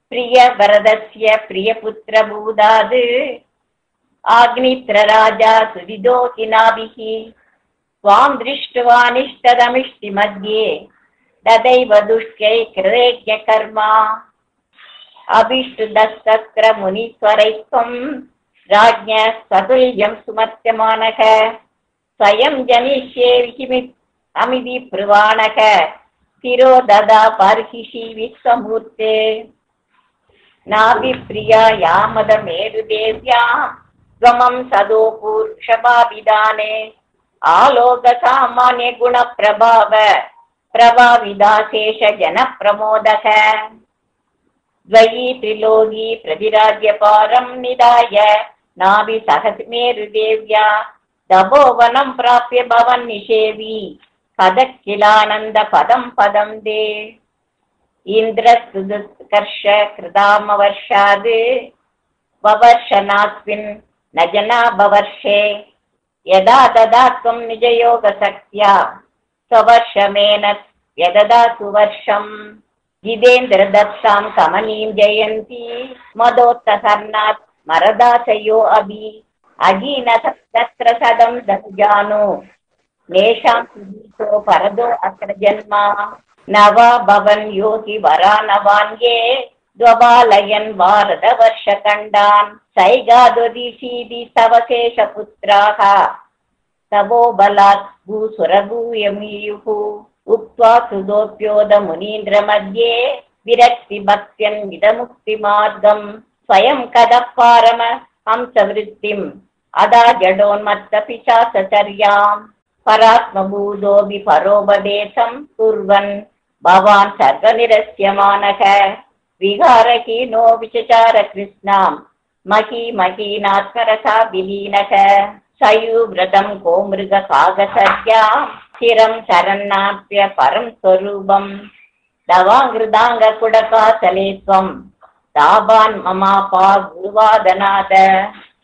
प्रियवरदस्य प्रियपुत्रभूदाद् आग्नित्रराजा सुविदोहिनाभिः त्वां दृष्ट्वानिष्टदमिष्टिमध्ये तदैव दुष्कै कृतज्ञकर्मा अभिष्टुदस्तत्र मुनीश्वरैत्वं राज्ञः सतुल्यं सुमत्यमानः स्वयं जनिष्ये अमिति ब्रुवाणः तिरो ददा पर्हिषि विश्वमूर्ते नाभिप्रिया यामदमेरुदेव्या त्वमं सदोपूर्षभाविदाने आलोकसामान्य गुणप्रभाव प्रभाविदाशेष जनप्रमोदः द्वयी त्रिलोकी प्रतिराज्यपारं निधाय नाभिसहस्मेरुदेव्या तपोवनं प्राप्य भवन् निषेवी कदक्किलानन्दपदं पदं दे इन्द्रस्तुदुत्कर्ष कृतामवर्षाद् ववर्षनास्मिन् न जना बवर्षे यदा तदा त्वं निजयोगशक्त्या स्ववर्षमेन व्यददातु वर्षम् जितेन्द्रदत्तां कमनीं जयन्ती मदोत्तहर्णात् मरदासयो अभि अगीनतत्र सदं दजानो नेषां सुदीतो परदो अत्र जन्मा नवा भवन् योगि वरा नवान्ये द्वबालयन् वारदवर्षकण्डान् सैगादोदिशीदि सवशेषपुत्राः तवो बलात् भूसुरभूयमीयुः उक्त्वा सुदोप्योदमुनीन्द्रमध्ये विरक्तिभक्त्यन् विदमुक्तिमार्गम् स्वयं कदः पारम हंसवृत्तिम् अदा जडोन्मत्तपिशाचर्याम् परात्मभूतोऽपि परोपदेशं कुर्वन् भवान् सर्वनिरस्यमानः विहारहीनो विचचार कृष्णां महीनात्मरसा विलीनः सयुव्रतं गोमृगकागसर्यां चिरं शरन्नाप्य परं स्वरूपं दवाङ्कृताङ्गकुडकाचले त्वं दाभान् ममापा गुरुवादनाद